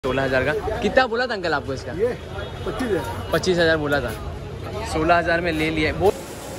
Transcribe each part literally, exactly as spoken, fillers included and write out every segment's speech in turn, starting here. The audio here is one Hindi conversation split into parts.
सोलह हजार का कितना बोला था अंकल आपको इसका? ये पच्चीस पच्चीस हजार बोला था, सोलह हजार में ले लिया। वो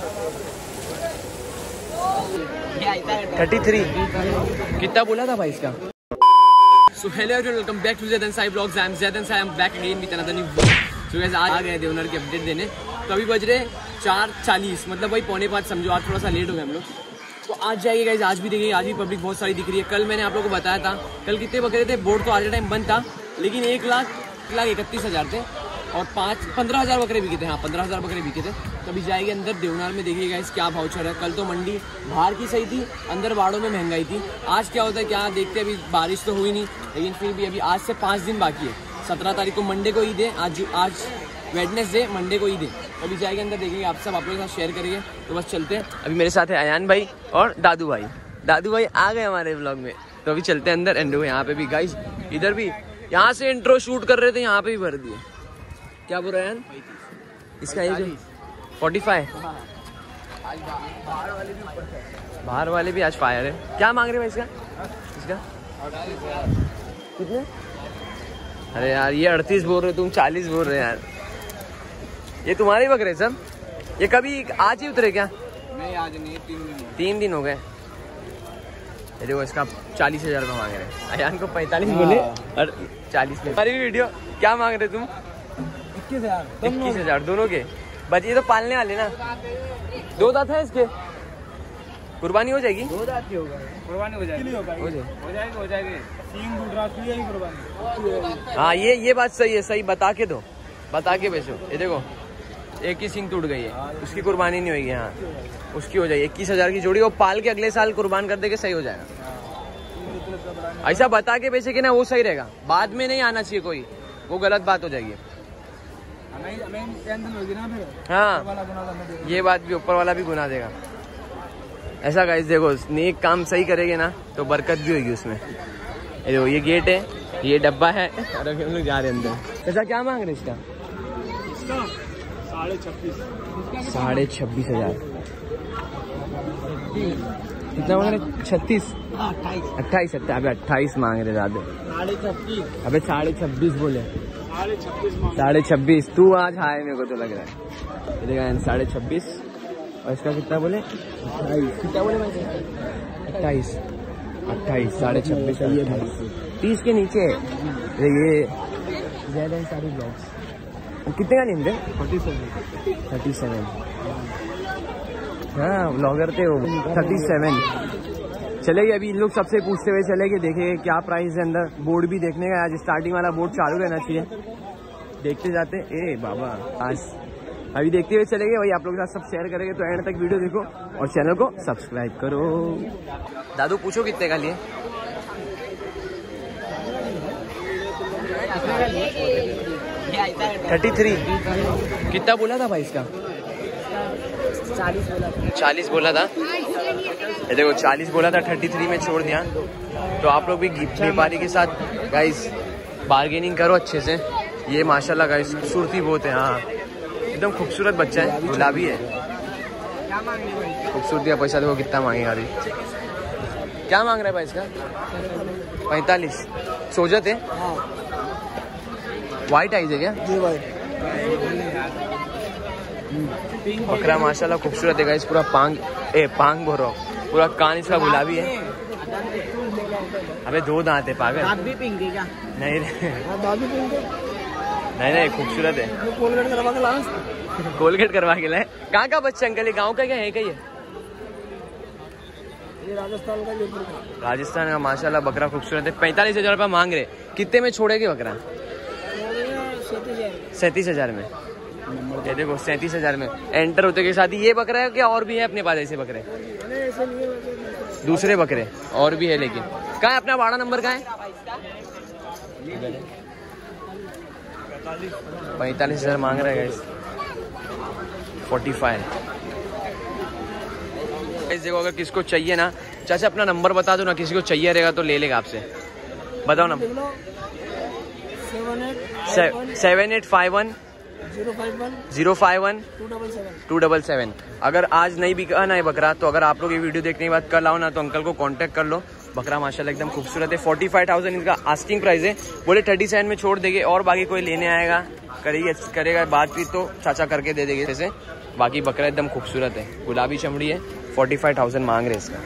थर्टी थ्री कितना बोला था भाई इसका? So hello everyone, welcome back to Zaidan Sai vlogs. I am Zaidan Sai, I am back again with another new vlog. So guys आज आ गए देवनर की अपडेट देने। तो अभी बज रहे चार चालीस, मतलब वही पौने पाँच समझो। आज थोड़ा सा लेट हो गए हम लोग। तो आज जाइए गाइस, आज भी देखिए, आज भी पब्लिक बहुत सारी दिख रही है। कल मैंने आप लोगों को बताया था, कल कितने बकरे थे? बोर्ड तो आज टाइम बंद था, लेकिन एक लाख एक लाख इकतीस हज़ार थे और पाँच पंद्रह हज़ार बकरे बिके थे। हाँ, पंद्रह हज़ार बकरे बिके थे। तो अभी जाएंगे अंदर देवनार में, देखिएगा इस क्या भाव चल रहा है। कल तो मंडी बाहर की सही थी, अंदर बाड़ों में महंगाई थी। आज क्या होता है क्या देखते हैं। अभी बारिश तो हुई नहीं, लेकिन फिर भी अभी आज से पाँच दिन बाकी है। सत्रह तारीख को मंडे को ईद है, आज आज वेडनेसडे, मंडे को ईद है। तो अभी जाएंगे अंदर, देखेंगे आप सब आप लोगों के साथ शेयर करेंगे। तो बस चलते हैं। अभी मेरे साथ है अयान भाई और दादू भाई। दादू भाई आ गए हमारे व्लॉग में, तो अभी चलते हैं अंदर। एंड यहाँ पे भी गाइस, इधर भी यहाँ से इंट्रो शूट कर रहे थे, यहाँ पे भी भर दिए। क्या बोल रहे हैं इसका? Age forty five. बाहर वाले भी आज फायर है। क्या मांग रहे भाई इसका? इसका कितने? अरे यार ये अड़तीस बोल रहे, तुम चालीस बोल रहे यार। ये तुम्हारे बकरे सब? ये कभी आज ही उतरे क्या? नहीं, आज नहीं, तीन दिन तीन दिन हो गए। ये देखो इसका चालीस हजार रुपये मांग रहे हैं। अयान को पैंतालीस बोले और चालीस में। हमारी वीडियो क्या मांग रहे तुम? इक्कीस हजार इक्कीस हजार दोनों के। बच ये तो पालने वाले ना। दो दांत है इसके, कुर्बानी हो जाएगी? दो दांत की होगा, कुर्बानी हो जाएगी। हो जाएगी हो जाएगी हो जाएगी तीन दूध रात की है कुर्बानी। हाँ, ये ये बात सही है। सही बता के दो, बता के बेचो। ये देखो एक ही सिंग टूट गई है, उसकी कुर्बानी नहीं होगी। हाँ, उसकी हो जाएगी इक्कीस हजार की जोड़ी। वो पाल के अगले साल कुर्बान कर देके सही हो जाएगा। ऐसा बता के बेचे कि ना, वो सही रहेगा। बाद में नहीं आना चाहिए कोई, वो गलत बात हो जाएगी। हाँ, ये बात भी, ऊपर वाला भी गुना देगा। ऐसा गाइस देखो, नेक काम सही करेंगे ना तो बरकत भी होगी उसमें। ये देखो ये गेट है, ये डब्बा है और अभी हम लोग जा रहे हैं अंदर। ऐसा क्या मांग रहे इसका? साढ़े छब्बीस साढ़े छब्बीस हजार कितना मांग रहे? छत्तीस अट्ठाईस अट्ठाईस अभी अट्ठाईस मांग रहे दादे। साढ़े छब्बीस अबे साढ़े छब्बीस बोले। साढ़े छब्बीस साढ़े छब्बीस तू आज हाय, मेरे को तो लग रहा है। ये देखा साढ़े छब्बीस। और इसका कितना बोले? अट्ठाईस। कितना बोले भाई? अट्ठाईस अट्ठाईस साढ़े छब्बीस अट्ठाईस तीस के नीचे। ये ज़्यादा सारी ब्लॉग्स कितने का लेंगे? फोर्टी सेवन थर्टी सेवन हाँ, ब्लॉगर थे वो। थर्टी सेवन चलेगी। अभी इन लोग सबसे पूछते हुए चलेंगे, देखेंगे क्या प्राइस है अंदर। बोर्ड भी देखने का, आज स्टार्टिंग वाला बोर्ड चालू रहना चाहिए। देखते जाते। ए बाबा, आज अभी देखते हुए चलेंगे। वही आप लोगों के साथ सब शेयर करेंगे। तो एंड तक वीडियो देखो और चैनल को सब्सक्राइब करो। दादू पूछो कितने का लिए? थर्टी थ्री कितना बोला था भाई इसका? चालीस बोला चालीस बोला था। ये देखो चालीस बोला था, थर्टी थ्री में छोड़ दिया। तो आप लोग भी व्यापारी के साथ गाइस बार्गेनिंग करो अच्छे से। ये माशाल्लाह गाइस खूबसूरती बहुत है। हाँ, एकदम खूबसूरत बच्चा है, गुलाबी है। खूबसूरती का पैसा देखो कितना मांगेगा अभी। क्या मांग रहा है भाई इसका? पैंतालीस। सोजत है, वाइट आइज है क्या? बकरा माशाल्लाह खूबसूरत है गाइस। पूरा पांग ए पांग बोल रहा हूँ, पूरा कान इसका गुलाबी है। अबे दो दांत है पागल। दांत भी पिंक है क्या? नहीं दांत भी पिंक है। नहीं नहीं खूबसूरत है। कोलगेट करवा के लाओ। कोलगेट करवा के लाए। कहाँ का बच्चा अंकल? ये गाँव का क्या है? कहीं है ये राजस्थान का, जयपुर का। राजस्थान का माशाल्लाह बकरा खूबसूरत है। पैंतालीस हजार रुपया मांग रहे। कितने में छोड़ेगी बकरा? सैंतीस हजार में। ये देखो सैंतीस हजार में एंटर होते के साथ ही ये बकरा है क्या? और भी है अपने पास ऐसे बकरे? दूसरे बकरे और भी है, लेकिन कहाँ है अपना वाड़ा नंबर? कहाँ है? पैंतालीस हजार मांग रहे हैं गाइस। Forty five. देखो अगर किसको चाहिए ना, चाचा अपना नंबर बता दो ना, किसी को चाहिए रहेगा तो ले लेगा आपसे। बताओ ना। Seven eight five one zero five one two double seven. अगर आज नहीं बिका ना है बकरा, तो अगर आप लोग ये वीडियो देखने के बाद कल आओ ना, तो अंकल को कांटेक्ट कर लो। बकरा माशाल्लाह एकदम खूबसूरत है। फोर्टी फाइव थाउजेंड इनका आस्किंग प्राइस है। बोले थर्टी सेवन में छोड़ देंगे और बाकी कोई लेने आएगा करेगी करेगा बातचीत तो चाचा करके दे देंगे जैसे। बाकी बकरा एकदम खूबसूरत है, गुलाबी चमड़ी है। फोर्टी फाइव थाउजेंड मांग रहे इसका।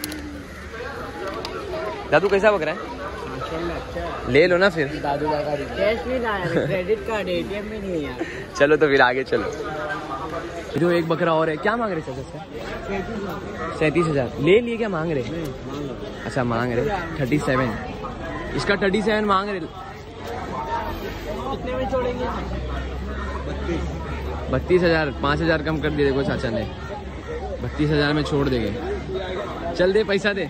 दादू कैसा बकरा है? ले लो ना फिर। दादू का कैश नहीं लाया, क्रेडिट कार्ड एटीएम में नहीं है। चलो तो फिर आगे चलो। जो एक बकरा और है, क्या मांग रहे सर इसका? सैंतीस हजार ले लिए क्या मांग रहे? अच्छा मांग रहे थर्टी सेवन। इसका थर्टी सेवन मांग रहे। कितने में छोड़ेंगे? बत्तीस हजार पाँच हजार कम कर दिए देखो चाचा ने। बत्तीस हजार में छोड़ देंगे। चल दे पैसा दे।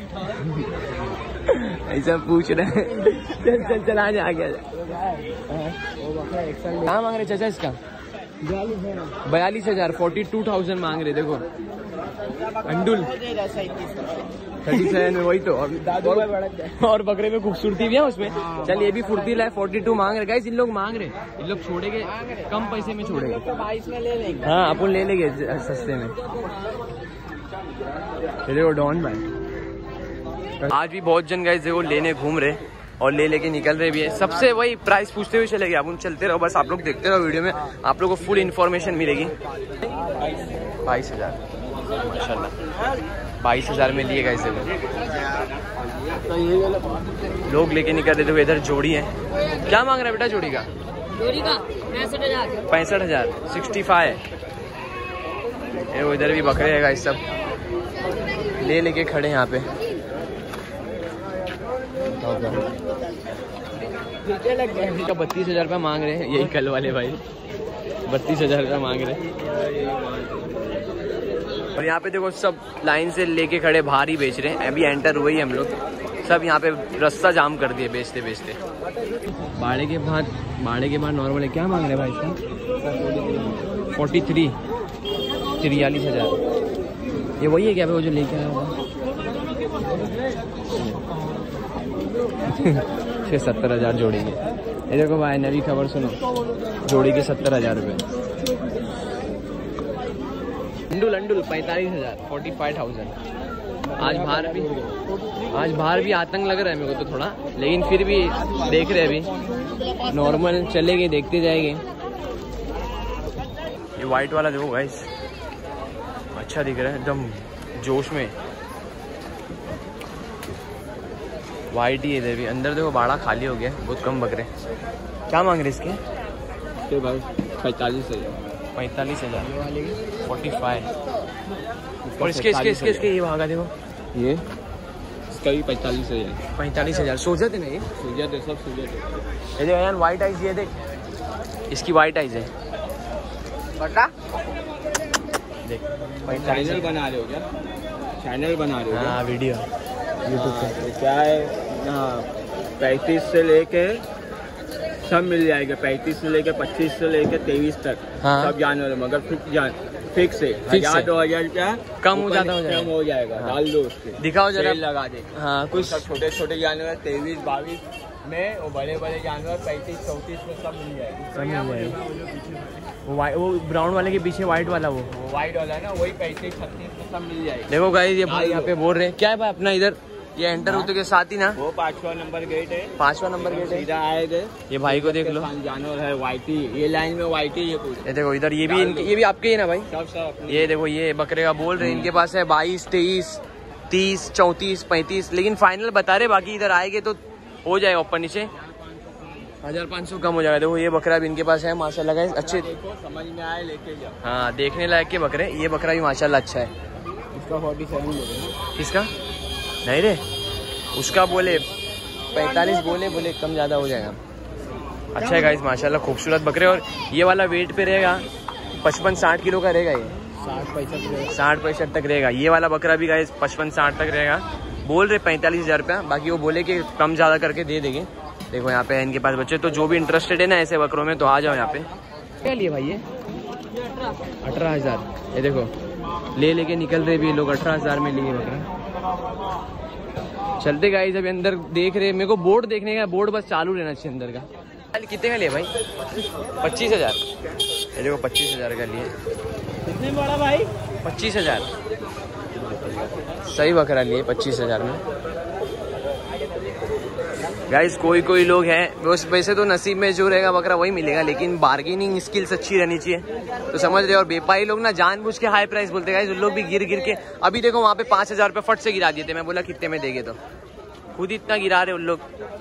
ऐसा पूछ रहे हैं। चल चल चल आ जा आ गया। क्या मांग रहे चाचा इसका? बयालीस हजार फोर्टी टू थाउजेंड मांग रहे देखो। अंडुल थर्टी सेवन में वही तो। और, और बकरे में खूबसूरती भी है उसमें। चल ये भी फुर्तीला है। फोर्टी टू मांग रहे गाइस। इन लोग मांग रहे, इन लोग छोड़ेंगे कम पैसे में छोड़ेंगे। बाईस में ले लेंगे। हाँ अपन ले लेंगे सस्ते में। देखो डॉन भाई आज भी बहुत जन गाइस देखो लेने घूम रहे और ले लेके निकल रहे भी है। सबसे वही प्राइस पूछते हुए चले गए। अब उन चलते रहो बस, आप लोग देखते रहो वीडियो में, आप लोग को फुल इन्फॉर्मेशन मिलेगी। बाईस हजार माशाल्लाह बाईस हजार में लिए गाइस लोग लेके निकल रहे थे। इधर जोड़ी है। क्या मांग रहा है बेटा जोड़ी का? जोड़ी का पैंसठ हजार पैंसठ हजार सिक्सटी फाइव। इधर भी बकरे है गाइस, सब ले लेके खड़े यहाँ पे। बत्तीस हजार रुपया मांग रहे हैं यही कल वाले भाई। बत्तीस हजार रुपया मांग रहे हैं। और यहाँ पे देखो सब लाइन से लेके खड़े बाहर ही बेच रहे हैं। अभी एंटर हुए ही हम लोग, सब यहाँ पे रास्ता जाम कर दिए बेचते बेचते। बाड़े के बाद बाड़े के बाद नॉर्मल है। क्या मांग रहे हैं भाई इसका? फोर्टी थ्री तिरयालीस हजार। ये वही है क्या वो जो लेके आया होगा? छः सत्तर हजार जोड़ी के। ये देखो भाई नवी खबर सुनो, जोड़ी के सत्तर हजार रुपये। अंडुल अंडुल पैंतालीस हजार फोर्टी फाइव थाउजेंड। आज बाहर भी आज बाहर भी आतंक लग रहा है मेरे को तो थोड़ा, लेकिन फिर भी देख रहे अभी नॉर्मल चलेंगे, देखते जाएंगे। ये वाइट वाला देखो गाइस अच्छा दिख रहा है एकदम जोश में। वाइट ही इधर भी। अंदर देखो बाड़ा खाली हो गया, बहुत कम बकरे। क्या मांग रहे इसके? भाई पैंतालीस हजार पैंतालीस हजार फोर्टी फाइव। और इसके इसके इसके इसके ये भागा देखो, ये इसका भी पैंतालीस हजार पैंतालीस हजार सोचत है ना? ये सूजत है, सब सूजत है। ये देख यार वाइट आइज, ये देख इसकी वाइट आइज है। बता देख चैनल बना रहे हो क्या? चैनल बना रहे हो? हाँ वीडियो यूट्यूब पे। क्या है पैंतीस से लेके सब मिल जाएगा। पैंतीस से लेके पच्चीस से लेके तेईस तक हाँ। सब जानवर है, मगर फिक्स जान फिक्स है। हजार दो हजार रुपया कम हो जाता हो जाएगा। कम हो जाएगा। हाँ। डाल दो उसके, दिखाओ जरा लगा दे। हाँ कुछ सब छोटे छोटे जानवर तेईस बाईस में और बड़े बड़े जानवर पैंतीस चौंतीस में सब मिल जाएगा। सब मिल जाएगा। वो वाइट वो ब्राउन वाले के पीछे वाइट वाला वो वो वाइट वाला है ना, वही पैंतीस छत्तीस में सब मिल जाएगा। देखो गाइस ये भाई यहाँ पे बोल रहे हैं। क्या है भाई अपना इधर ये एंटर होते के साथ ही ना वो पांचवा नंबर गेट है। पांचवा नंबर गेट है। सीधा आएगा। ये भाई को देख लो, जानवर है वाइटी, ये लाइन में वाइटी। ये ये देखो इधर ये भी इनके, ये भी आपके ही ना भाई? सब सब। ये देखो ये बकरे का बोल रहे हैं इनके पास है बाईस तेईस तीस चौंतीस पैंतीस, लेकिन फाइनल बता रहे। बाकी इधर आएंगे तो हो जाएगा ऊपर नीचे हजार पाँच सौ कम हो जाएगा। देखो ये बकरा भी इनके पास है माशाल्लाह गाइस। अच्छे देखो समझ में आए लेके जाओ। हाँ देखने लायक के बकरे। ये बकरा भी माशाल्लाह अच्छा है। इसका फोर्टी सेवन बोले। किसका? नहीं रे उसका बोले पैंतालीस बोले बोले कम ज़्यादा हो जाएगा। अच्छा है गाइस माशाल्लाह खूबसूरत बकरे। और ये वाला वेट पे रहेगा पचपन साठ किलो का रहेगा। ये साठ पैंसठ साठ पैंसठ तक रहेगा। ये वाला बकरा भी गाइस पचपन साठ तक रहेगा। बोल रहे पैंतालीस हजार रुपया, बाकी वो बोले कि कम ज़्यादा करके दे देंगे। देखो यहाँ पे है इनके पास बच्चे, तो जो भी इंटरेस्टेड है ना ऐसे बकरों में तो आ जाओ यहाँ पे। क्या लिए भाई ये? अठारह हजार। ये देखो ले लेके निकल रहे भी लोग, अठारह हजार में लिए बकरा। चलते गाइस अभी अंदर देख रहे। मेरे को बोर्ड देखने का, बोर्ड बस चालू रहना चाहिए अंदर का। कितने का लिए भाई? पच्चीस हजार। ये देखो पच्चीस हजार का लिए। कितने बड़ा भाई? पच्चीस हजार सही बकरा लिए पच्चीस हजार में। गाइस कोई कोई लोग हैं, वैसे तो नसीब में जो रहेगा बकरा वही मिलेगा, लेकिन बार्गेनिंग स्किल्स अच्छी रहनी चाहिए, तो समझ रहे हो। और व्यापारी लोग ना जानबूझ के हाई प्राइस बोलते हैं, उन लोग भी गिर गिर के, अभी देखो वहाँ पे पाँच हजार रुपये फट से गिरा दिए थे, मैं बोला कितने में देंगे, तो खुद इतना गिरा रहे उन लोग।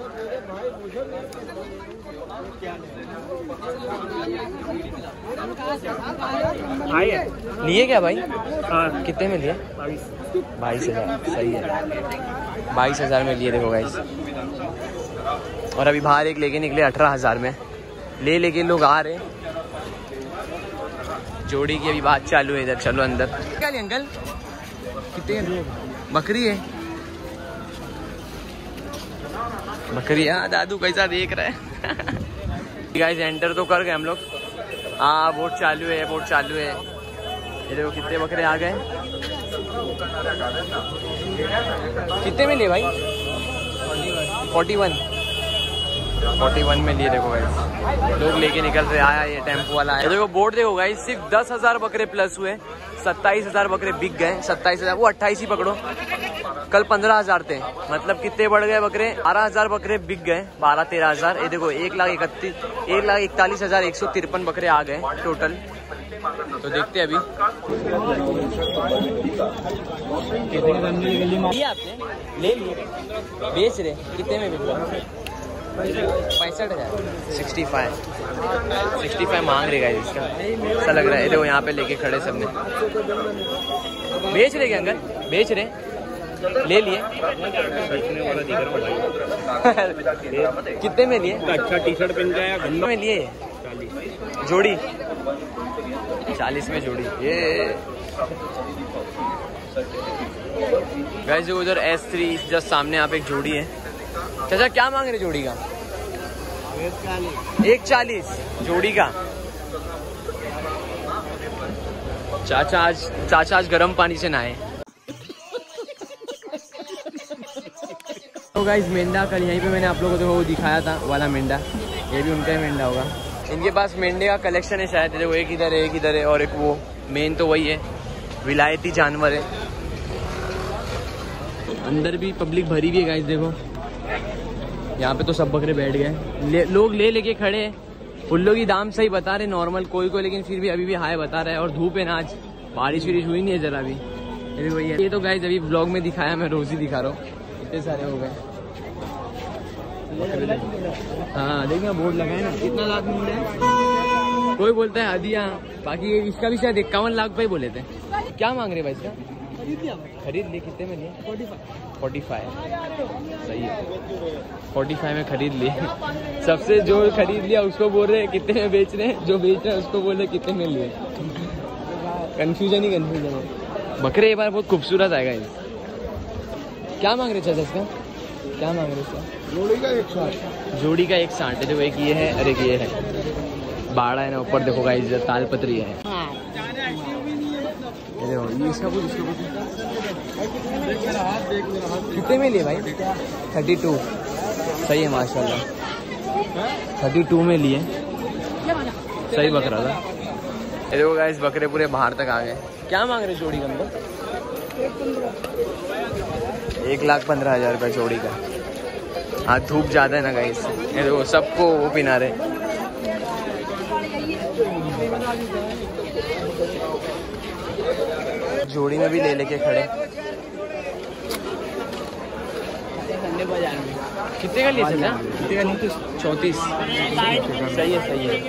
लिए क्या भाई? हाँ। कितने में लिए? बाईस हजार। सही है, बाईस हजार में लिए। देखो गाइस, और अभी बाहर एक लेके निकले अठारह हजार में, ले लेके लोग आ रहे। जोड़ी की अभी बात चालू है इधर, चलो अंदर। क्या लिए अंकल? कितने बकरी है? बकरी है दादू कैसा देख रहा है। गाइस एंटर तो कर गए हम लोग। हाँ बोट चालू है, बोट चालू है। ये देखो कितने बकरे आ गए। कितने में लिए भाई? फोर्टी वन फोर्टी वन में लिए। देखो गाइस लोग लेके निकल रहे। आया ये टेम्पो वाला है। देखो बोर्ड देखो गाइस, सिर्फ दस हजार बकरे प्लस हुए, सत्ताईस हजार बकरे बिक गए। सत्ताईस हजार वो अट्ठाईस ही पकड़ो, कल पंद्रह हजार थे, मतलब कितने बढ़ गए बकरे? बारह हजार बकरे बिक गए, बारह तेरह हजार। ये देखो एक लाख इकतीस एक लाख इकतालीस हजार एक सौ तिरपन बकरे आ गए टोटल। तो देखते हैं अभी कितने आपने ले लिए, बेच रहे कितने में बिक रहे? पैंसठ हजार सिक्सटी फाइव सिक्सटी फाइव मांग रहे गाइस इसका, ऐसा लग रहा है। देखो यहाँ पे लेके खड़े सबने। बेच रहे क्या अंकल? बेच रहे, ले लिए। कितने में लिए? अच्छा टी शर्ट पहन जाए कितने में लिए? जोड़ी चालीस में जोड़ी। ये गाइस जो उधर एस थ्री जस्ट सामने यहाँ पे एक जोड़ी है। चाचा क्या मांग रहे जोड़ी का? एक चालीस जोड़ी का। चाचा आज चाचा आज गर्म पानी से नहाए। तो गाइस मेंढा कल यहीं पे मैंने आप लोगों को दिखाया था वाला मेंढा, ये भी उनका ही मेंढा होगा। इनके पास मेंढे का कलेक्शन है शायद, देखो एक इधर है एक इधर है और एक वो मेन तो वही है, विलायती जानवर है। अंदर भी पब्लिक भरी हुई है गाइस, देखो यहाँ पे तो सब बकरे बैठ गए, ले, लोग ले लेके खड़े हैं। उन लोग ही दाम सही बता रहे नॉर्मल कोई कोई, लेकिन फिर भी अभी भी हाई बता रहा है। और धूप है ना आज, बारिश वारिश हुई नहीं है जरा भी। ये भी वही है। ये तो गाइस अभी ब्लॉग में दिखाया, मैं रोज ही दिखा रहा हूँ। इतने सारे हो गए। हाँ देखना बोर्ड लगाए ना, कितना लाख मिल रहा है। कोई बोलता है हदिया, बाकी ये इसका भी शायद इक्यावन लाख पे बोले थे। क्या मांग रहे भाई इसका? खरीद लिए। कितने में लिए? फोर्टी फाइव सही है, फोर्टी फाइव में खरीद लिए। सबसे जो खरीद लिया उसको बोल रहे कितने में बेच रहे हैं, जो बेच रहे हैं उसको बोल रहे कितने में लिए। कंफ्यूजन ही कंफ्यूजन है। बकरे ये बार बहुत खूबसूरत आएगा ये। क्या मांग रहे चाचा इसका? क्या मांग रहे इसका? जोड़ी का एक साठ जोड़ी का एक साठ है। देखो एक ये है और एक ये है, बाड़ा है ना ऊपर। देखो गाइस तालपत्री है। देखो ये इसका कुछ इसका कुछ कितने में लिए भाई? थर्टी टू सही है माशाल्लाह, थर्टी टू में लिए। सही बकरा था। देखो गाइस बकरे पूरे बाहर तक आ गए। क्या मांग रहे जोड़ी का? मतलब एक लाख पंद्रह हजार रुपये जोड़ी का। हाँ धूप ज्यादा है ना गाइस, ये देखो सबको वो पिना रहे। जोड़ी में भी ले लेके खड़े। कितने का लिए चला? कितने का लिए? चौंतीस सही है सही है।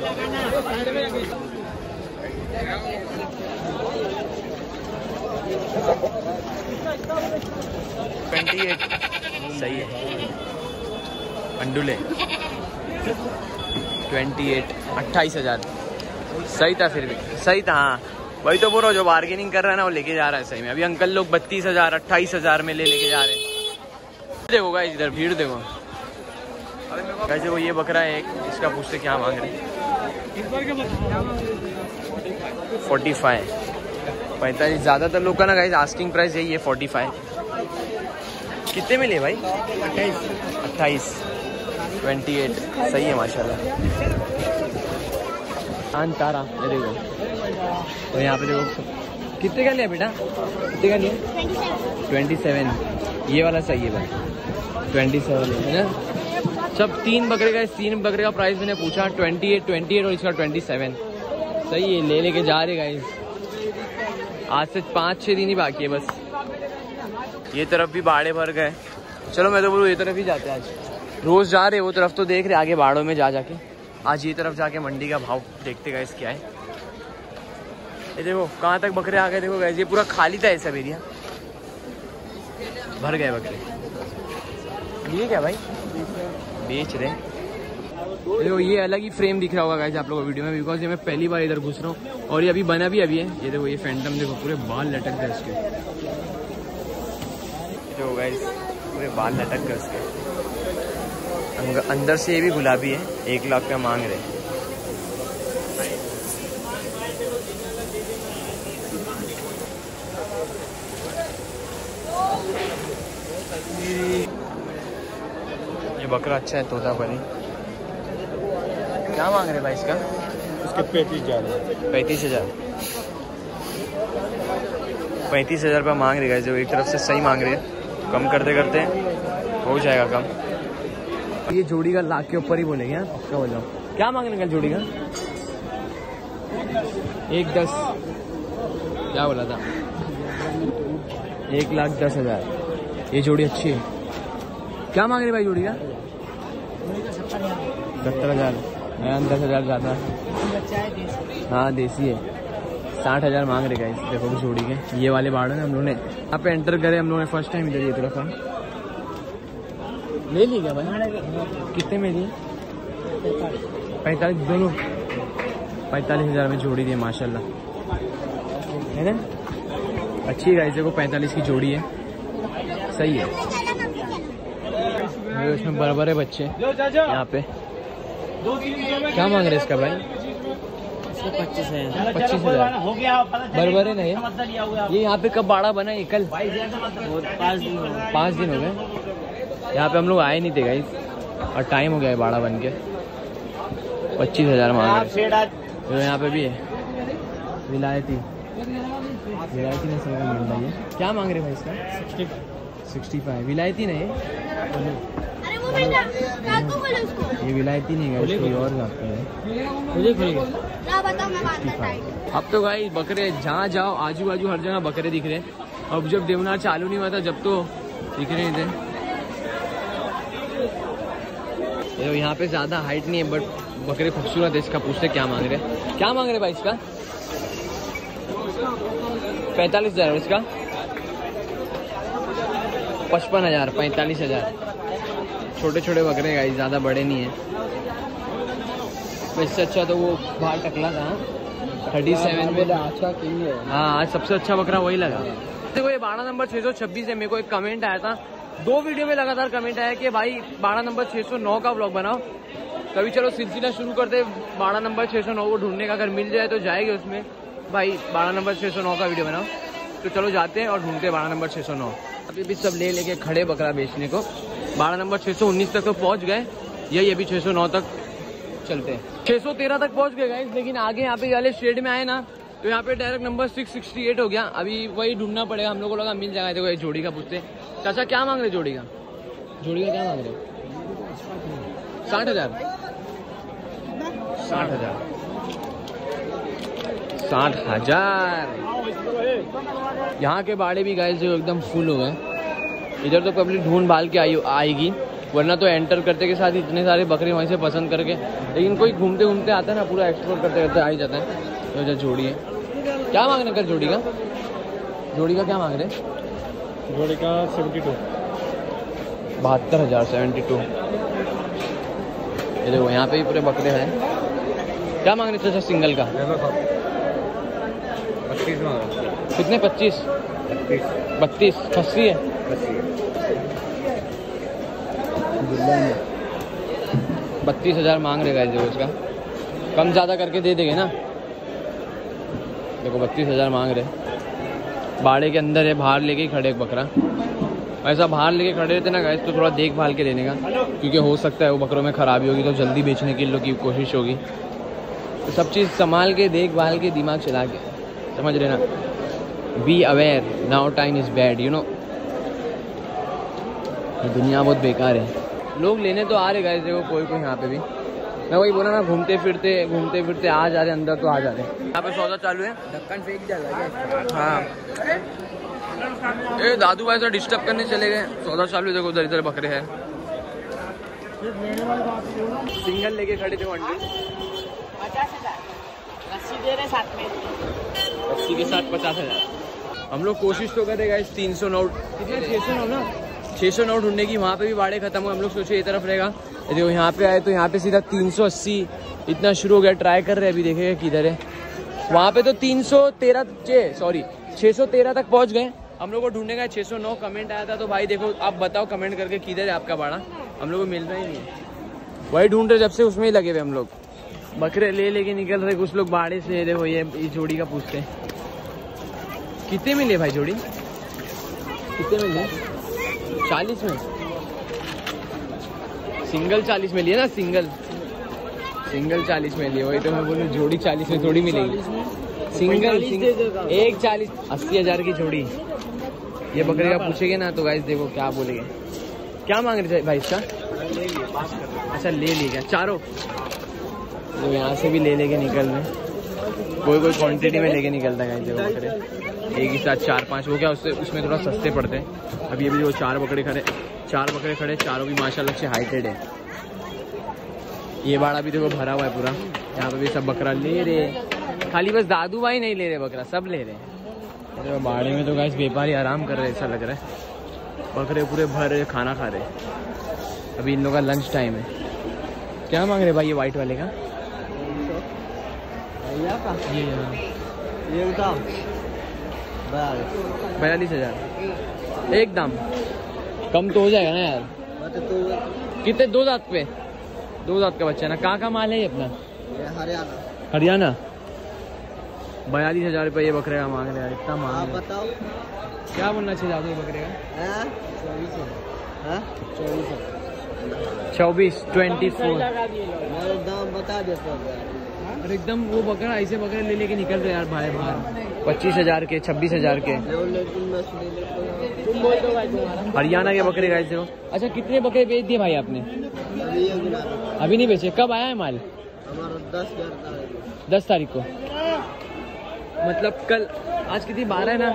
ट्वेंटी एट सही है। अंडुले ट्वेंटी एट अट्ठाईस हजार सही था, फिर भी सही था। हाँ वही तो बोल रहा हूँ, जो बार्गेनिंग कर रहा है ना वो लेके जा रहा है सही में। अभी अंकल लोग बत्तीस हजार अट्ठाईस हजार में ले लेके जा रहे हैं। देखो गाइस इधर भीड़ देखो। वैसे वो ये बकरा है एक, इसका पूछते क्या मांग रहे? फोर्टी फाइव पैंतालीस। ज़्यादातर लोग का ना गाइस आस्किंग प्राइस यही है फोर्टी फाइव। कितने में ले भाई? अट्ठाईस अट्ठाईस ट्वेंटी एट सही है माशाल्लाह। तारा देखो, तो यहाँ पे देखो कितने का लिया बेटा? कितने का लिया? Twenty seven. ये वाला सही है भाई, ट्वेंटी सेवन है ना। सब तीन बकरे का, तीन बकरे का प्राइस मैंने पूछा ट्वेंटी एट ट्वेंटी एट और इसका ट्वेंटी सेवन। सही है, ले लेके जा रहे गाइस। आज से पाँच छः दिन ही बाकी है बस। ये तरफ भी बाड़े भर गए। चलो मैं तो बोलूँ ये तरफ ही जाते हैं आज। रोज़ जा रहे वो तरफ तो देख रहे, आगे बाड़ों में जा जाके। आज ये तरफ जाके मंडी का भाव देखते गाइस क्या है। ये देखो कहाँ तक बकरे आ गए, देखो गाइस ये पूरा खाली था ऐसा एरिया, भर गए बकरे। ये क्या भाई बेच रहे? देखो ये अलग ही फ्रेम दिख रहा होगा गाइस आप लोगों को वीडियो में, बिकॉज ये मैं पहली बार इधर घुस रहा हूँ और ये अभी बना भी अभी है। ये देखो ये फैंटम देखो पूरे बाल लटक गए इसके। देखो गाइस पूरे बाल लटक गए उसके। अंदर से ये भी गुलाबी है, एक लाख का मांग रहे। ये बकरा अच्छा है तोता परी। क्या मांग रहे भाई इसका? उसके पैंतीस हजार पैंतीस हजार पैंतीस हजार रुपया मांग रहे जो एक तरफ से सही मांग रहे हैं। कम करते करते हो जाएगा कम। ये जोड़ी का लाख के ऊपर ही बोलेंगे यार, पक्का बोल रहा हूँ। क्या मांग रहे जोड़ी का? एक दस क्या बोला था? एक लाख दस हजार। ये जोड़ी अच्छी है। क्या मांग रहे भाई जोड़ी का? सत्तर हजार। दस हजार ज़्यादा। हाँ देसी है। साठ हजार मांग रहे गाइस। देखो जोड़ी के ये वाले बाड़ है हम लोगों ने यहाँ पे एंटर करे, हम लोगों ने फर्स्ट टाइम इधर ये तरफ ले ली क्या भाई? कितने में लिए? पैंतालीस दोनों पैंतालीस हजार में जोड़ी दी है माशाल्लाह, है ना? अच्छी गाइस देखो पैंतालीस की जोड़ी है, सही है। इसमें बराबर है बच्चे यहाँ पे। क्या मांग रहे इसका भाई? पच्चीस है। पच्चीस हजार बराबर है ना? ये ये यहाँ पे कब बाड़ा बना? ये कल पाँच दिन पाँच दिन हो गए। यहाँ पे हम लोग आए नहीं थे गाइस और टाइम हो गया है बाड़ा बन के। पच्चीस हजार मांग रहे। यहाँ पे भी है विलायती विलायती नस्ल का मिल रहा है। क्या मांग रहे भाई इसका? Sixty five. विलायती नहीं ये विलायती नहीं है, कोई और जाते हैं। अब तो भाई बकरे जहाँ जाओ आजू बाजू हर जगह बकरे दिख रहे हैं। अब जब देवनार चालू नहीं हुआ था जब तो दिख रहे थे। तो यहाँ पे ज्यादा हाइट नहीं है बट बकरे खूबसूरत है। इसका पूछते क्या मांग रहे? क्या मांग रहे भाई इसका? पैंतालीस हजार। इसका पचपन हजार। पैंतालीस हजार। छोटे छोटे बकरे गाइस, ज़्यादा बड़े नहीं है। इससे अच्छा तो वो बाहर टकला था थर्टी सेवन में। अच्छा है। हाँ आज सबसे अच्छा बकरा वही लगा। देखो ये बाड़ा नंबर छः सौ छब्बीस है। मेरे को एक कमेंट आया था, दो वीडियो में लगातार कमेंट आया कि भाई बाड़ा नंबर छः सौ नौ का व्लॉग बनाओ। कभी चलो सिलसिला शुरू करते बाड़ा नंबर छः सौ नौ को ढूंढने का। अगर मिल जाए तो जाएगी उसमें भाई बाड़ा नंबर छः सौ नौ का वीडियो बनाओ। तो चलो जाते हैं और ढूंढते बाड़ा नंबर छः सौ नौ। अभी भी सब ले लेके खड़े बकरा बेचने को। बाड़ा नंबर छः सौ उन्नीस तक तो पहुंच गए, यही अभी छः सौ नौ तक चलते हैं। छः सौ तेरह तक पहुंच गए गाइस, लेकिन आगे यहाँ पे वाले शेड में आए ना तो यहाँ पे direct number six sixty eight हो गया। अभी वही ढूंढना पड़ेगा। हम लोग को लगा मिल जाएगा। देखो ये जोड़ी का पूछते। चाचा क्या मांग रहे जोड़ी का? जोड़ी का क्या मांग रहे? साठ हजार। साठ हजार साठ हजार यहाँ के बाड़े भी गाइस जो एकदम फुल हो गए। इधर तो पब्लिक ढूंढ भाल के आई आएगी, वरना तो एंटर करते के साथ ही इतने सारे बकरे वहीं से पसंद करके। लेकिन कोई घूमते घूमते आता है ना, पूरा एक्सप्लोर करते करते आ ही जाता है। तो जो जोड़ी है क्या मांग रहे कर? जोड़ी का जोड़ी का क्या मांग रहे? जोड़ी का सेवेंटी टू बहत्तर हजार सेवेंटी टू। ये देखो यहाँ पे भी पूरे बकरे हैं। क्या मांग रहे थे सिंगल का? पच्चीस मांग रहा। कितने? पच्चीस बत्तीस। खस्सी है। बत्तीस हजार मांग रहे गाइस। देखो इसका कम ज़्यादा करके दे देंगे ना। देखो बत्तीस हजार मांग रहे। बाड़े के अंदर है, बाहर लेके ही खड़े एक बकरा। ऐसा बाहर लेके खड़े रहते ना गाइस तो थोड़ा देखभाल के देने का, क्योंकि हो सकता है वो बकरों में खराबी होगी तो जल्दी बेचने की लोग की कोशिश होगी। तो सब चीज़ संभाल के देखभाल के दिमाग चला के, समझ रहे ना? Be aware now time is bad, you know. दुनिया बहुत बेकार है। लोग लेने तो आ रहे गाइस, देखो कोई कोई यहाँ पे भी। मैं वही बोला ना, घूमते फिरते घूमते फिरते आ जा रहे अंदर तो आ जा रहे। यहाँ पे सौदा चालू है, ढक्कन फेंक डाला। हाँ ए दादू भाई तो डिस्टर्ब करने चले गए। सौदा चालू है, देखो उधर इधर बकरे हैं। सिंगल लेके खड़े थे वनडे पचास हजार लस्सी दे रहे साथ में, अस्सी के साथ पचास हजार। हम लोग कोशिश तो कर रहे गाइस तीन सौ नोट, कितना छः सौ नोट ना, छः सौ नोट ढूंढने की। वहाँ पे भी भाड़े खत्म हुए, हम लोग सोचे ये तरफ रहेगा, देखो यहाँ पे आए तो यहाँ पे सीधा तीन सौ अस्सी इतना शुरू हो गया। ट्राई कर रहे हैं, अभी देखेगा किधर है। वहाँ पे तो तीन सौ तेरह सॉरी छः सौ तेरह तक पहुँच गए। हम लोग को ढूंढने का छः सौ नौ कमेंट आया था। तो भाई देखो आप बताओ कमेंट करके किधर है आपका भाड़ा, हम लोग को मिल रहा ही नहीं है। वही ढूंढ रहे जब से, उसमें ही लगे हुए हम लोग। बकरे ले लेके निकल रहे, कुछ लोग भाड़े से। देखो ये इस जोड़ी का पूछते हैं कितने में ले भाई, जोड़ी कितने में ले? चालीस में, सिंगल चालीस में लिए ना, सिंगल सिंगल चालीस में लिए। वही तो मैं बोलूँ जोड़ी चालीस में थोड़ी मिलेगी, सिंगल सिंगल एक चालीस अस्सी हजार की जोड़ी। ये बकरे का पूछेंगे ना तो गाइस देखो क्या बोलेंगे। क्या मांग रहे थे भाई इसका? अच्छा ले लिया चारों, तो यहाँ से भी ले लेके निकल रहे। कोई कोई क्वांटिटी में लेके निकलता है गाइस, देखो बकरे एक ही साथ चार पांच। वो क्या उससे उसमें थोड़ा सस्ते पड़ते हैं। अब ये भी जो चार बकरे खड़े चार बकरे खड़े चारों भी माशाल्लाह से हाइटेड है। ये बाड़ा भी देखो भरा हुआ है पूरा। यहाँ पे भी सब बकरा ले रहे, खाली बस दादू भाई नहीं ले रहे बकरा, सब ले रहे हैं। तो बाड़े में तो गाइस व्यापारी आराम कर रहे ऐसा लग रहा है। बकरे पूरे भर रहे, खाना खा रहे। अभी इन लोगों का लंच टाइम है। क्या मांग रहे भाई ये वाइट वाले का? ये ये बयालीस हजार एकदम कम तो हो जाएगा ना यार। कितने? दो दांत पे, दो दांत का बच्चा ना। कहाँ का माल है ये अपना? हरियाणा हरियाणा। बयालीस हजार रुपये ये बकरे का मांग रहे हैं, इतना मांग। बताओ क्या बोलना चाहिए दादू ये बकरे का? चौबीस ट्वेंटी फोर दाम बता देते। और एकदम वो बकरा ऐसे बकरे ले लेके निकल रहे यार भाई बाहर। पच्चीस हजार के, छब्बीस हजार के हरियाणा के बकरे गाइस हो। अच्छा कितने बकरे बेच दिए भाई आपने? अभी नहीं बेचे। कब आया है माल? दस तारीख को, मतलब कल। आज कितनी? बारह है ना।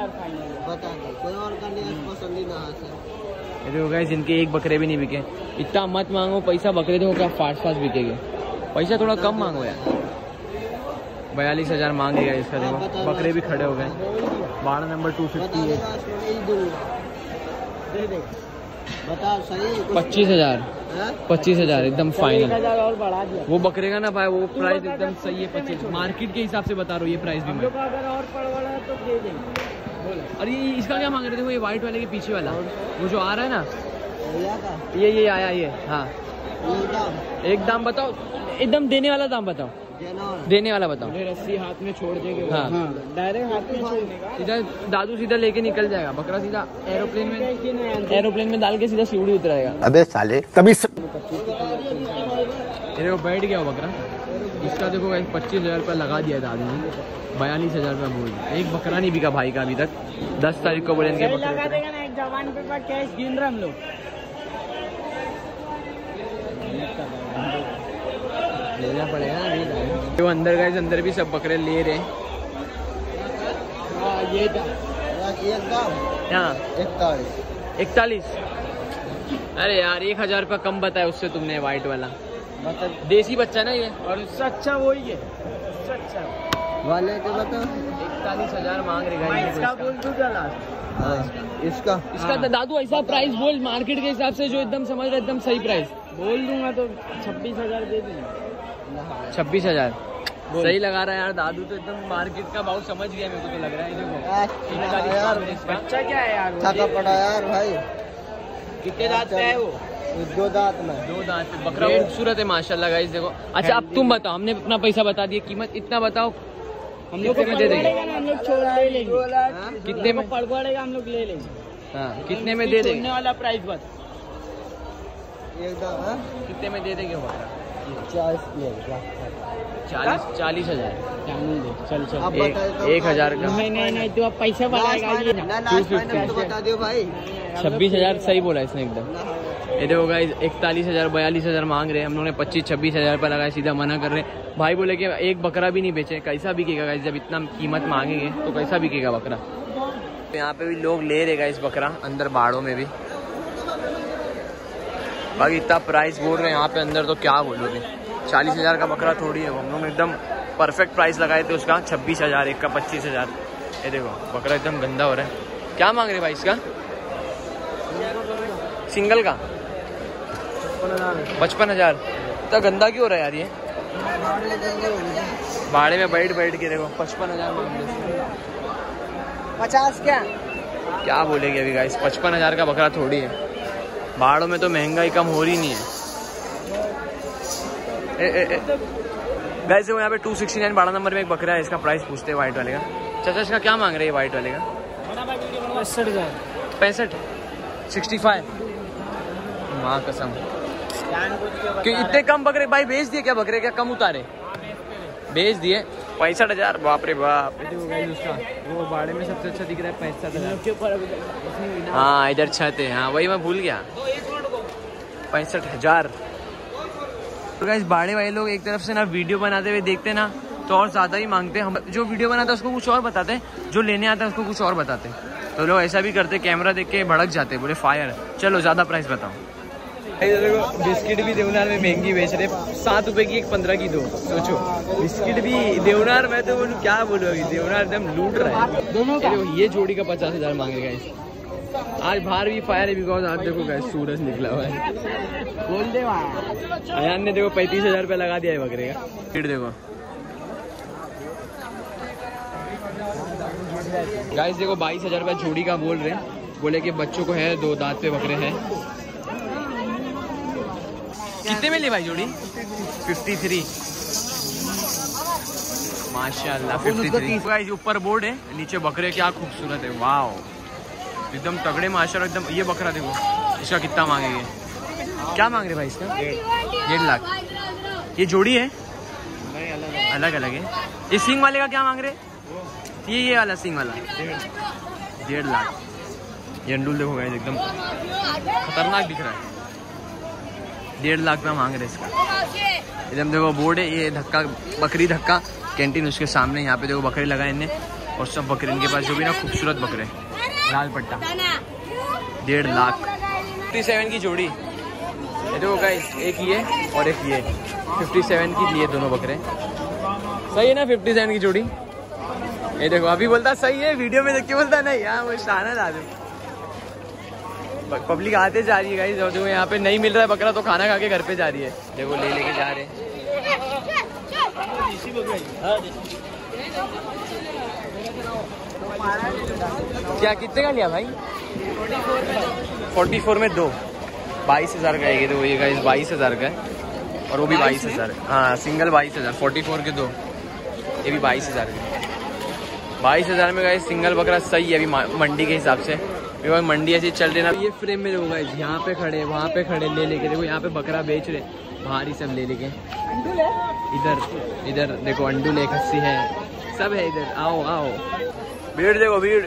देखो गाइस इनके एक बकरे भी नहीं बिके। इतना मत मांगो पैसा, बकरे देखो क्या फास्ट फास्ट बिकेंगे। पैसा थोड़ा कम मांगो यार। बयालीस हजार मांगेगा इसका। देखो बकरे भी खड़े हो गए। बारह नंबर टू फिफ्टी एट। पच्चीस हजार पच्चीस हजार एकदम फाइनल। और बढ़ा दिया वो बकरे का ना भाई, वो प्राइस एकदम सही है। पच्चीस मार्केट के हिसाब से बता रहा हूँ ये प्राइस भी मैं। अगर और पड़वाड़ा तो दे देंगे। और ये इसका क्या मांग रहे थे? वो ये व्हाइट वाले के पीछे वाला, वो जो आ रहा है ना, ये ये आया ये। हाँ एक दाम बताओ, एकदम देने वाला दाम बताओ, देने वाला बताओ। रस्सी हाथ में छोड़ देंगे। हाँ डायरेक्ट हाथ में छोड़ने का। सीधा दादू सीधा लेके निकल जाएगा बकरा, सीधा एरोप्लेन में एरोप्लेन में डाल के सीधा सीढ़ी उतराएगा। अबे साले तभी देखो बैठ गया वो बकरा। इसका देखो पच्चीस हजार रुपया लगा दिया दादू ने। बयालीस हजार रुपया बोल। एक बकरा नहीं बिका भाई का अभी तक। दस तारीख को बोलेंगे लगा देगा ना एक जवान पे कैश गिन रहे हम लोग। लेना पड़ेगा ना। तो अंदर गाइस अंदर भी सब बकरे ले रहे हैं। ये हाँ इकतालीस। अरे यार एक हजार रुपया कम बताया उससे तुमने। व्हाइट वाला देसी बच्चा ना ये, और उससे अच्छा वही है। उससे अच्छा वाले के बताओ। इकतालीस हजार मांग रहे मैं इसका बोल दूंगा लास्ट। इसका इसका हाँ। दादू ऐसा प्राइस बोल मार्केट के हिसाब से जो एकदम समझ रहे एकदम सही प्राइस बोल दूंगा तो छब्बीस हजार दे दूंगा। छब्बीस हजार सही लगा रहा है यार दादू तो। एकदम मार्केट का भाव समझ गया मेरे को तो लग रहा है। यार बच्चा क्या है यार? थका पड़ा यार भाई। कितने दांत पे है वो? दो दांत में। दो दांत पे बकरा खूबसूरत है माशाल्लाह गाइस देखो। अच्छा अब तुम बताओ, हमने अपना पैसा बता दिया, कीमत इतना बताओ। हम लोग में दे देंगे, हम लोग छोड़ ले लेंगे। कितने में पड़वाड़ेगा हम लोग ले लेंगे। हाँ कितने में दे देंगे? वाला प्राइस बस कितने में दे देंगे? चालीस चालीस चालीस हजार चल चल एक, एक हजार का। नहीं नहीं नहीं तू अब पैसा बढ़ाएगा। बता दो भाई। छब्बीस हजार सही बोला इसने एकदम। ये देखो गाइस इकतालीस हजार बयालीस हजार मांग रहे हैं, हम लोगों ने पच्चीस छब्बीस हजार रुपये लगाए, सीधा मना कर रहे हैं। भाई बोले कि एक बकरा भी नहीं बेचे, कैसा बिकेगा गाइस, जब इतना कीमत मांगेंगे तो कैसा बिकेगा बकरा। तो यहाँ पे भी लोग ले रहेगा इस बकरा, अंदर बाड़ों में भी बाकी इतना प्राइस बोल रहे हैं यहाँ पे अंदर, तो क्या बोलोगे। चालीस हजार का बकरा थोड़ी है, हम लोग एकदम परफेक्ट प्राइस लगाए थे उसका, छब्बीस हजार एक का पच्चीस हजार। ये देखो बकरा एकदम गंदा हो रहा है। क्या मांग रहे भाई इसका सिंगल का? पचपन हजार। इतना गंदा क्यों हो रहा है यार ये, भाड़े में बैठ बैठ के देखो पचपन हजार मांग रहे। पचास क्या क्या बोलेगी अभी गाइस, पचपन हजार का बकरा थोड़ी है, भाड़ों में तो महंगाई कम हो रही नहीं है। गाइस वो यहाँ पे टू सिक्सटी नाइन बाड़ा नंबर में एक बकरा है, इसका प्राइस पूछते हैं व्हाइट वाले का। चाचा इसका क्या मांग रहे हैं व्हाइट वाले का? पैंसठ हजार पैंसठ सिक्सटी फाइव माँ कसम, कि इतने कम बकरे भाई बेच दिए क्या? बकरे क्या कम उतारे? बेच दिए पैंसठ हजार। बाप रे बाप। उसका वो बाड़े में सबसे अच्छा दिख रहा है पैंसठ हजार। हाँ इधर छत है, हाँ वही मैं भूल गया, पैंसठ हजार। तो गाइस बाड़े वाले लोग एक तरफ से ना वीडियो बनाते हुए देखते ना तो और ज़्यादा ही मांगते हैं, हम जो वीडियो बनाते हैं उसको कुछ और बताते हैं, जो लेने आता है उसको कुछ और बताते हैं। तो लोग ऐसा भी करते, कैमरा देख के भड़क जाते, बोले फायर चलो ज़्यादा प्राइस बताओ। देखो बिस्किट भी देवनार में महंगी बेच रहे, सात रुपए की एक, पंद्रह की दो। सोचो बिस्किट भी देवनार, मैं तो बोलूँ क्या बोलूँ अभी, देवनार एकदम लूट रहा है। दोनों ये जोड़ी का पचास हजार मांगेगा इस। आज बाहर भी फायर है बिकॉज आज देखो गाइस सूरज निकला हुआ है। बोल दे अयान ने देखो पैंतीस हजार रुपया लगा दिया है बकरे का। फिर देखो गाइस देखो बाईस हजार रुपया जोड़ी का बोल रहे हैं, बोले कि बच्चों को है, दो दांत पे बकरे हैं। कितने में ले भाई जोड़ी? फिफ्टी थ्री माशाल्लाह फिफ्टी थ्री। गाइस ऊपर बोर्ड है, नीचे बकरे, क्या खूबसूरत है, वाओ एकदम तगड़े माशाल्लाह एकदम। ये बकरा देखो इसका कितना मांगेंगे, क्या मांग रहे भाई इसका? डेढ़ लाख। ये जोड़ी है? अलग अलग है। ये सिंग वाले का क्या मांग रहे? ये ये वाला सिंग वाला डेढ़ लाख। ये अंडूल देखो गाइस एकदम खतरनाक दिख रहा है, डेढ़ लाख में मांग रहे इसका। एकदम देखो बोर्ड है, ये धक्का बकरी धक्का कैंटीन उसके सामने, यहाँ पे देखो बकरे लगाए इनने, और सब बकरे इनके पास जो भी ना खूबसूरत बकरे, लाल पट्टा, डेढ़ लाख। फिफ्टी सेवन की जोड़ी। ये देखो गाइस एक ये और एक ये फिफ्टी सेवन की लिए दोनों बकरे। सही है ना फिफ्टी सेवन की जोड़ी? ये देखो अभी बोलता सही है, वीडियो में देख के बोलता नहीं, यहाँ वो शाना ला दो। पब्लिक आते जा रही है गाइस, और देखो यहाँ पे नहीं मिल रहा है बकरा तो खाना खा के घर पे जा रही है, देखो ले लेके जा रहे हैं। क्या कितने का लिया भाई? फोर्टी फोर में दो, बाईस हजार का है। देखो ये गाइस बाईस हजार का है, और वो भी बाईस हजार। हाँ सिंगल बाईस हजार, फोर्टी फोर के दो, ये भी बाईस हजार के। बाईस हजार में गाइस सिंगल बकरा सही है अभी मंडी के हिसाब से, बिकॉज मंडी ऐसी चल रही ना। ये फ्रेम में देखो गाइस, यहाँ पे खड़े वहाँ पे खड़े ले लेके, देखो यहाँ पे बकरा बेच रहे, भारी सब ले लेके। इधर इधर देखो अंडूल है, खस्सी है, सब है इधर। आओ आओ, भीड़ देखो भीड़।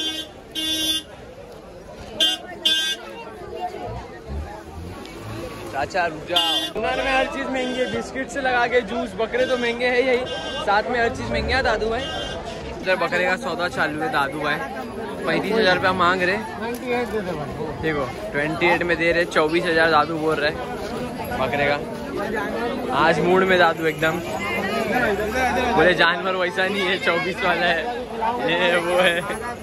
चाचा रुक जाओ, में हर चीज महंगी है, बिस्किट से लगा के जूस, बकरे तो महंगे है यही, साथ में हर चीज महंगी है। दादू भाई इधर बकरे का सौदा चालू है, दादू भाई पैंतीस हजार रुपया मांग रहे, देखो ट्वेंटी एट में दे रहे, चौबीस हजार दादू बोल रहे बकरे का। आज मूड में दादू एकदम, बोले जानवर वैसा नहीं है, चौबीस वाला है, ये वो है।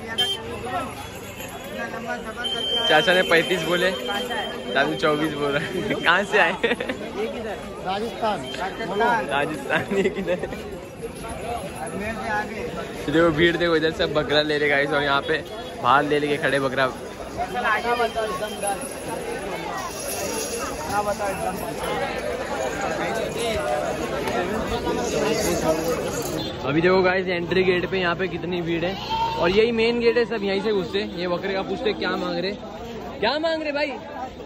चाचा ने पैंतीस बोले, दादू चौबीस बोल रहे हैं। कहाँ से आए? राजस्थान। राजस्थान ये किधर? देखो भीड़ देखो, इधर सब बकरा ले रहे गाइस, और यहाँ पे बाहर ले लेके खड़े बकरा। अभी देखो गाइस एंट्री गेट पे यहाँ पे कितनी भीड़ है, और यही मेन गेट है, सब यहीं से घुसते। ये बकरे का पूछते क्या मांग रहे, क्या मांग रहे भाई?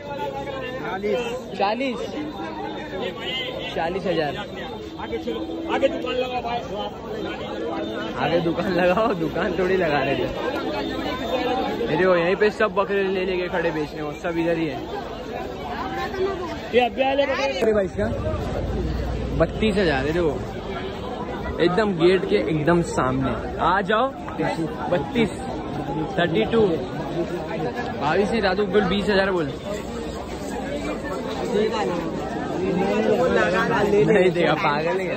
चालीस चालीस हजार। आगे दुकान लगाओ भाई, आगे दुकान लगाओ, दुकान थोड़ी लगा रहे थे। देखो यहीं पे सब बकरे ले लेके खड़े बेचने, और सब इधर ही है। अरे भाई इसका बत्तीस हजार है देखो, एकदम गेट के एकदम सामने। आ जाओ बत्तीस, थर्टी टू, बाईस नहीं दादू बोल, बीस हजार बोल। नहीं देगा, पागल है।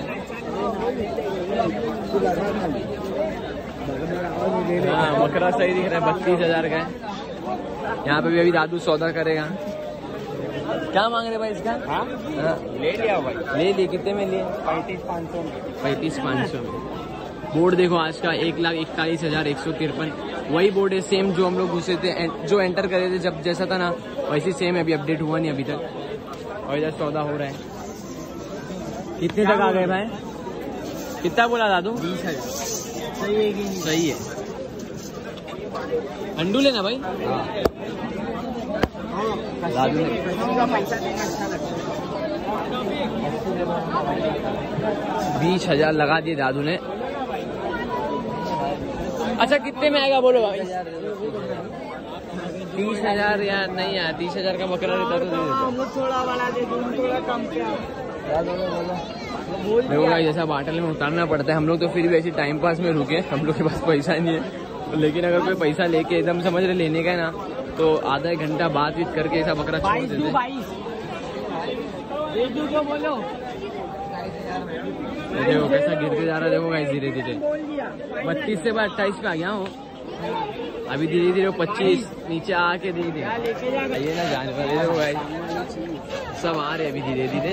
हाँ बकरा सही दिख रहा है, बत्तीस हजार का है। यहाँ पे भी अभी दादू सौदा करेगा। क्या मांग रहे भाई इसका? हाँ ले लिया भाई, ले लिए। कितने में लिए? पैंतीस पाँच सौ पैंतीस पाँच सौ बोर्ड देखो आज का एक लाख इकतालीस हजार एक सौ तिरपन। वही बोर्ड है सेम जो हम लोग घुसे थे, जो एंटर करे थे जब जैसा था ना वैसे सेम है। अभी अपडेट हुआ नहीं अभी तक। और इधर सौदा हो रहा है। कितने तक आ गए भाई? कितना बोला दादू? बीस हजार। सही है कि नहीं? सही है। अंडू लेना भाई। दादू ने बीस हजार लगा दिए दादू ने। अच्छा कितने में आएगा बोलो भाई? तीस हजार यार नहीं यार, तीस हजार का बकरा रहता तो दे देता। हम लोग थोड़ा बना दे, तुम थोड़ा कम क्या? देखो भाई जैसा बाटल में उतारना पड़ता है। हम लोग तो फिर भी ऐसी टाइम पास में रुके, हम लोग के पास पैसा नहीं है। लेकिन अगर कोई पैसा लेके एकदम समझ रहे लेने का है ना, तो आधा एक घंटा बातचीत करके ऐसा बकरा छोड़ देते। बोलो देखो कैसा गिरते जा रहा है। देखो गाइस धीरे धीरे बत्तीस से बाद अट्ठाईस पे आ गया हूँ। अभी धीरे धीरे पच्चीस नीचे आके धीरे धीरे ये ना जानवर। देखो गाइस सब आ रहे अभी धीरे धीरे।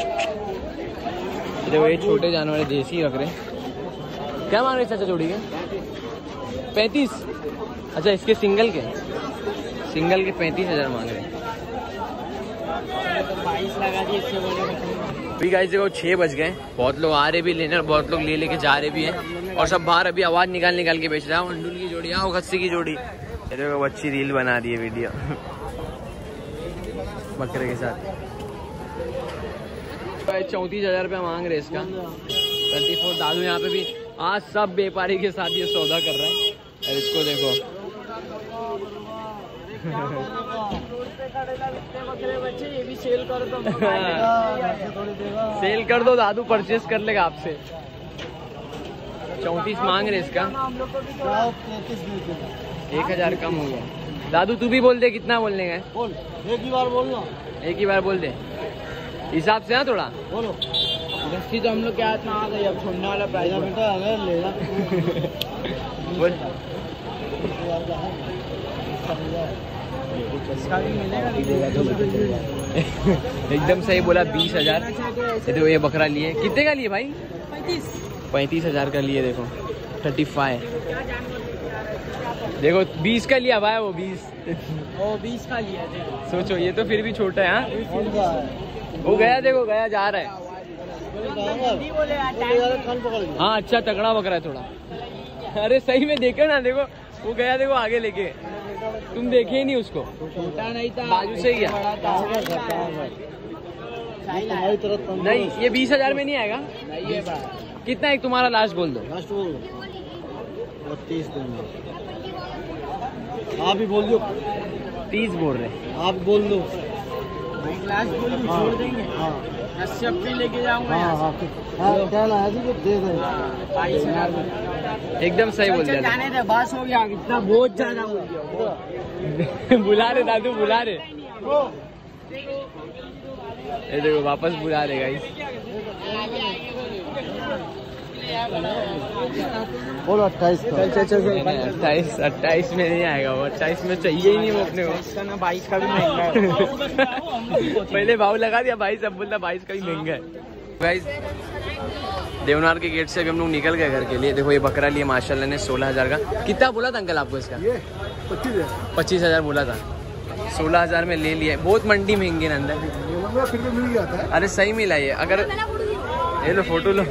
देखो ये छोटे जानवर देसी रख रहे। क्या मांग रहे चाचा जोड़ी के? पैंतीस। अच्छा इसके सिंगल के सिंगल के पैंतीस हजार मांग रहे। बाईस लगा दिए इससे बोले। अभी गाइस देखो छह बज गए। बहुत लोग आ रहे भी लेने और बहुत लोग ले लेके जा रहे भी हैं। और सब बाहर अभी आवाज निकाल निकाल के बेच रहा हूँ। अंडुल की जोड़ी, आओ खस्सी की जोड़ी। ये देखो अच्छी रील बना रही है वीडियो बकरे के साथ। चौंतीस हजार रुपया मांग रहे इसका। थर्टी फोर दादू यहाँ पे भी आज सब व्यापारी के साथ ये सौदा कर रहा है। और इसको देखो बच्चे ये भी सेल कर दो। सेल कर दो दादू, परचेस कर लेगा आपसे। चौंतीस मांग रहे इसका। एक हजार कम हो गया। दादू तू भी बोल दे कितना बोलने का? बोल एक ही बार बोलना। एक ही बार बोल दे हिसाब से। हाँ थोड़ा बोलो। रस्सी तो हम लोग क्या इतना आ गए, अब छोड़ने वाला प्राइस बेटा आ गया लेना। बोल इसका भी मिलेगा। एकदम सही बोला। बीस हजार। देखो ये बकरा लिए। कितने का लिए भाई? पैंतीस पैंतीस हजार का लिए। देखो थर्टी फाइव। देखो बीस का लिया भाई वो बीस। ओ बीस का लिया। सोचो ये तो फिर भी छोटा है। हाँ वो गया देखो गया जा रहा है। हाँ अच्छा तगड़ा बकरा है थोड़ा। अरे सही में देखे ना, देखो वो गया देखो आगे लेके। तुम देखे ही नहीं उसको, छोटा नहीं था बाजू से ही गया। नहीं ये बीस हजार में नहीं आएगा। कितना एक तुम्हारा लास्ट बोल दो। लास्ट बोल दो बत्तीस दूंगा। आप ही बोल दो। तीस बोल रहे। आप बोल दो। लास्ट बोल दो, छोड़ देंगे। हाँ अस्सी अपने लेके जाऊंगा। हाँ हाँ हाँ क्या लाया जी? दे दे। बाईस हजार एकदम सही बोल दिया। जाने दे, बस हो गया। इतना बहुत ज्यादा हो गया। बुला रहे दादू बुला रहे। ये देखो वापस बुला रहे गाइस। बोलो अट्ठाईस का। अट्ठाईस अट्ठाईस में नहीं आएगा वो। अट्ठाईस में चाहिए ही नहीं वो अपने को। इसका ना बाईस का भी महंगा है। पहले भाव लगा दिया बाईस, अब बोलता बाईस का भी महंगा है। गाइस देवनार के गेट से अभी हम लोग निकल गए घर के लिए। देखो ये बकरा लिए माशाल्लाह ने सोलह हजार का। कितना बोला था अंकल आपको इसका? ये पच्चीस पच्चीस हजार बोला था। सोलह हजार में ले लिया। बहुत मंडी महंगी अंदर। फिर भी मिल जाता है। अरे सही मिला ये। अगर ये लो फोटो लो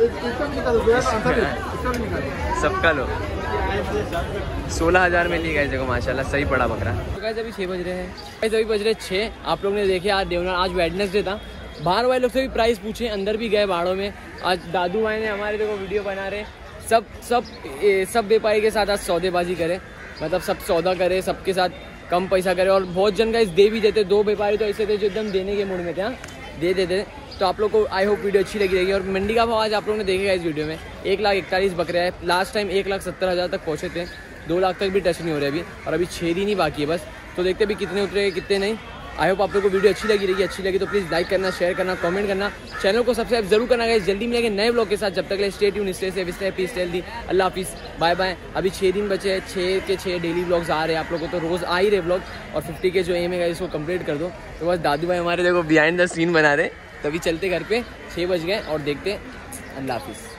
सबका लो। सोलह हजार में लिए गए। देखो माशाल्लाह सही पड़ा बकरा। तो गाइस अभी छः बज रहे हैं। गाइस अभी बज रहे छः। आप लोग ने देखे आज देवनार, आज वेडनेसडे था। बाहर वाले लोग से भी प्राइस पूछे, अंदर भी गए बाड़ों में। आज दादू भाई ने हमारे देखो वीडियो बना रहे। सब सब ए, सब व्यापारी के साथ आज सौदेबाजी करे, मतलब सब सौदा करे, सबके साथ कम पैसा करे। और बहुत जन गाइस दे भी देते, दो व्यापारी तो ऐसे थे जो एकदम देने के मूड में थे, हाँ दे देते। तो आप लोग को आई होप वीडियो अच्छी लगी रहेगी। और मंडी का भाव आज आप लोगों ने देखेगा इस वीडियो में, एक लाख इकतालीस बकरे है। लास्ट टाइम एक लाख सत्तर हज़ार तक पहुँचे थे, दो लाख तक भी टच नहीं हो रहे अभी, और अभी छः दिन ही बाकी है बस। तो देखते भी कितने उतरे कितने नहीं। आई होप आप लोग को वीडियो अच्छी लगी रहेगी। अच्छी लगी तो प्लीज़ लाइक करना, शेयर करना, कमेंट करना, चैनल को सब्सक्राइब जरूर करना गाइस। जल्दी मिलेंगे नए ब्लॉग के साथ, जब तक stay tuned, stay safe, stay happy, stay healthy. अल्लाह हाफिज़, बाय बाय। अभी छः दिन बचे हैं, छः के छः डेली ब्लॉग्स आ रहे हैं आप लोगों को, तो रोज़ आ ही रहे ब्लॉग। और फिफ्टी के जो एम है इसको कंप्लीट कर दो। तो बस दादू भाई हमारे देखो बिहाइंड द सीन बना रहे, तभी चलते घर पे, छः बज गए और देखते। अल्लाह हाफिज़।